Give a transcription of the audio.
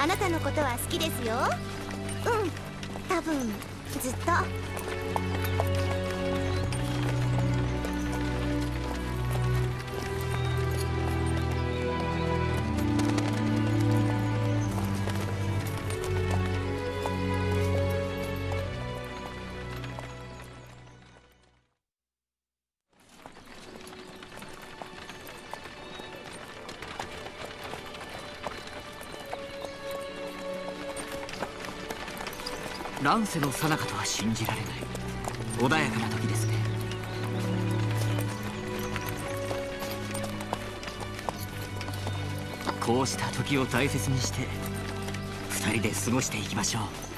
あなたのことは好きですよ。うん、多分ずっと。 乱世の最中とは信じられない穏やかな時ですね。こうした時を大切にして2人で過ごしていきましょう。